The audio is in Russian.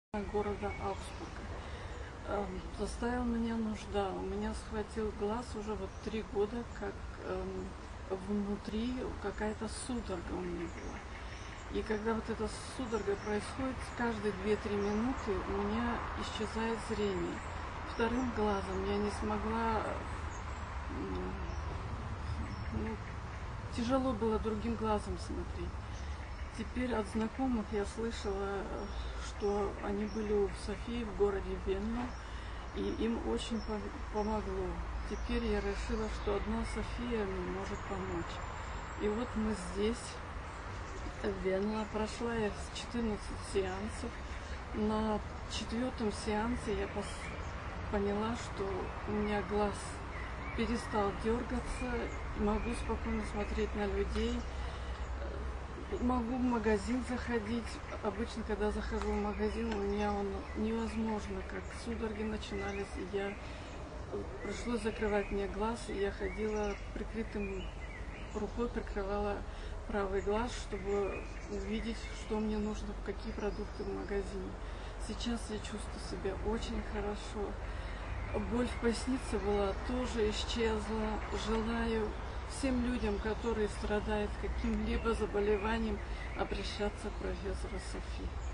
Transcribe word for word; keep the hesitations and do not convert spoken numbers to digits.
Города Аугсбурга. Эм, заставила меня нужда. У меня схватил глаз уже вот три года, как эм, внутри какая-то судорога у меня была. И когда вот эта судорога происходит, каждые две-три минуты у меня исчезает зрение. Вторым глазом я не смогла, ну, тяжело было другим глазом смотреть. Теперь от знакомых я слышала, что они были у Софии в городе Венна, и им очень помогло. Теперь я решила, что одна София мне может помочь. И вот мы здесь, в Венна. Прошла я четырнадцать сеансов. На четвертом сеансе я поняла, что у меня глаз перестал дергаться, могу спокойно смотреть на людей. Могу в магазин заходить. Обычно, когда захожу в магазин, у меня он невозможно, как судороги начинались, и я пришлось закрывать мне глаз, и я ходила прикрытым рукой, прикрывала правый глаз, чтобы увидеть, что мне нужно, какие продукты в магазине. Сейчас я чувствую себя очень хорошо. Боль в пояснице была, тоже исчезла. Желаю всем людям, которые страдают каким-либо заболеванием, обращаться к профессору Софи.